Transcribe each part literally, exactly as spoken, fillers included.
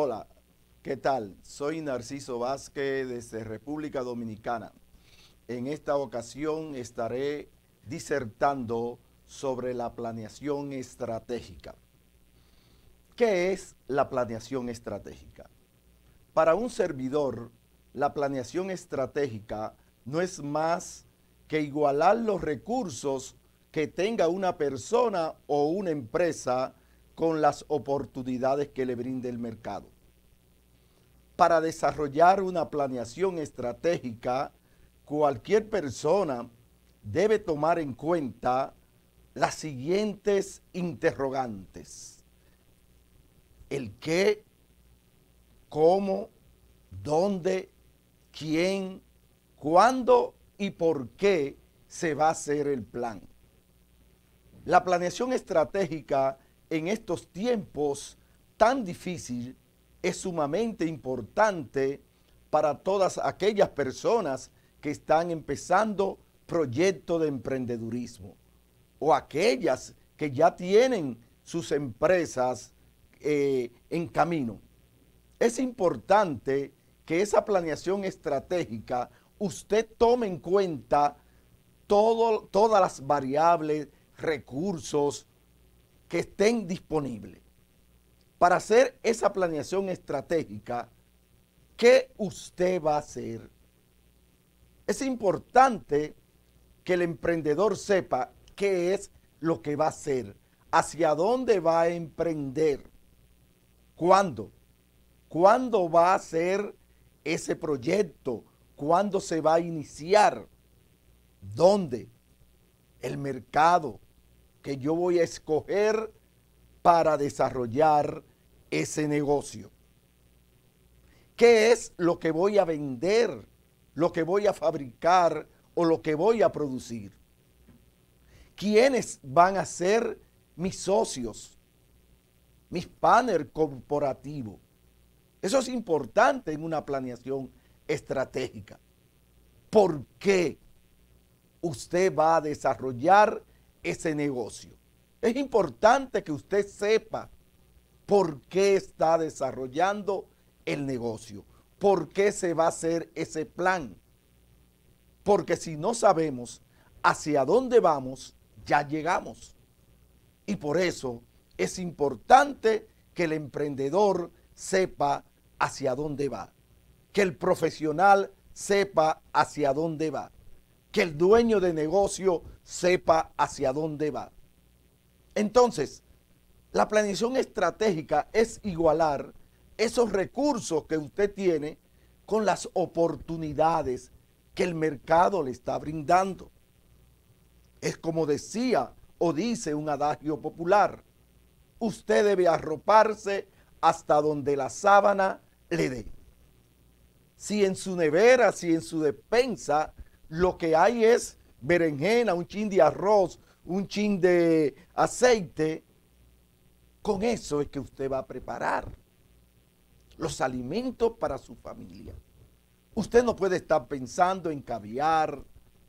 Hola, ¿qué tal? Soy Narciso Vázquez desde República Dominicana. En esta ocasión estaré disertando sobre la planeación estratégica. ¿Qué es la planeación estratégica? Para un servidor, la planeación estratégica no es más que igualar los recursos que tenga una persona o una empresa con las oportunidades que le brinde el mercado. Para desarrollar una planeación estratégica, cualquier persona debe tomar en cuenta las siguientes interrogantes: el qué, cómo, dónde, quién, cuándo y por qué se va a hacer el plan. La planeación estratégica en estos tiempos tan difíciles es sumamente importante para todas aquellas personas que están empezando proyectos de emprendedurismo o aquellas que ya tienen sus empresas eh, en camino. Es importante que esa planeación estratégica usted tome en cuenta todo, todas las variables, recursos que estén disponibles. Para hacer esa planeación estratégica, ¿qué usted va a hacer? Es importante que el emprendedor sepa qué es lo que va a hacer, hacia dónde va a emprender, cuándo, cuándo va a hacer ese proyecto, cuándo se va a iniciar, dónde, el mercado que yo voy a escoger para desarrollar ese negocio. ¿Qué es lo que voy a vender, lo que voy a fabricar o lo que voy a producir? ¿Quiénes van a ser mis socios, mis partners corporativos? Eso es importante en una planeación estratégica. ¿Por qué usted va a desarrollar ese negocio? Es importante que usted sepa por qué está desarrollando el negocio, por qué se va a hacer ese plan. Porque si no sabemos hacia dónde vamos, ya llegamos. Y por eso es importante que el emprendedor sepa hacia dónde va, que el profesional sepa hacia dónde va, que el dueño de negocio sepa hacia dónde va. Entonces, la planeación estratégica es igualar esos recursos que usted tiene con las oportunidades que el mercado le está brindando. Es como decía o dice un adagio popular: usted debe arroparse hasta donde la sábana le dé. Si en su nevera, si en su despensa lo que hay es berenjena, un chin de arroz, un chin de aceite, con eso es que usted va a preparar los alimentos para su familia. Usted no puede estar pensando en caviar,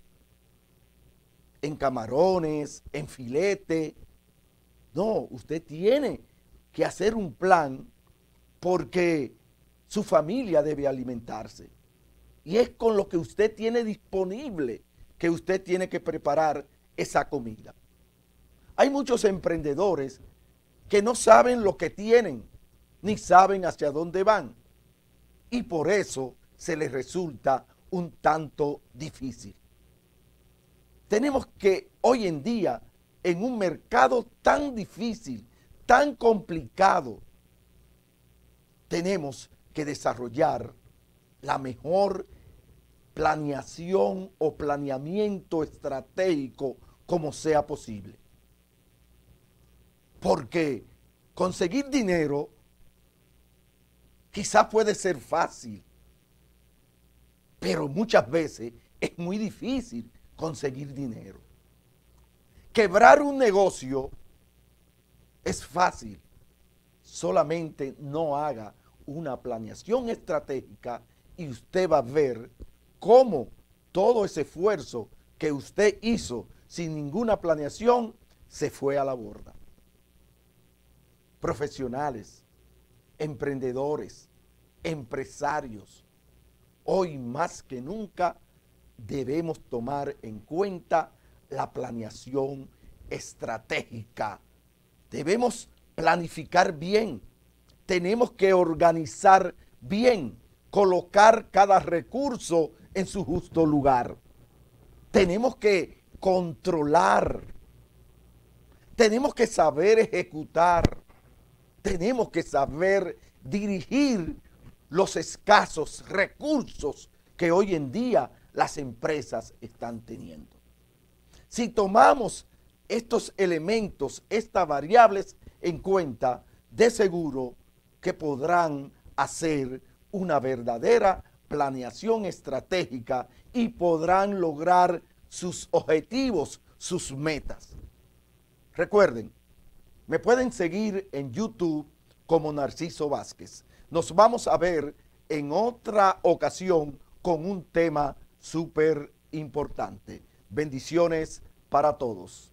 en camarones, en filete. No, usted tiene que hacer un plan porque su familia debe alimentarse. Y es con lo que usted tiene disponible que usted tiene que preparar esa comida. Hay muchos emprendedores que no saben lo que tienen, ni saben hacia dónde van. Y por eso se les resulta un tanto difícil. Tenemos que hoy en día, en un mercado tan difícil, tan complicado, tenemos que desarrollar la mejor planeación o planeamiento estratégico como sea posible. Porque conseguir dinero quizá puede ser fácil, pero muchas veces es muy difícil conseguir dinero. Quebrar un negocio es fácil, solamente no haga una planeación estratégica y usted va a ver cómo todo ese esfuerzo que usted hizo sin ninguna planeación se fue a la borda. Profesionales, emprendedores, empresarios, hoy más que nunca debemos tomar en cuenta la planeación estratégica. Debemos planificar bien, tenemos que organizar bien, colocar cada recurso en su justo lugar. Tenemos que controlar, tenemos que saber ejecutar, tenemos que saber dirigir los escasos recursos que hoy en día las empresas están teniendo. Si tomamos estos elementos, estas variables en cuenta, de seguro que podrán hacer una verdadera planeación estratégica y podrán lograr sus objetivos, sus metas. Recuerden, me pueden seguir en YouTube como Narciso Vázquez. Nos vamos a ver en otra ocasión con un tema súper importante. Bendiciones para todos.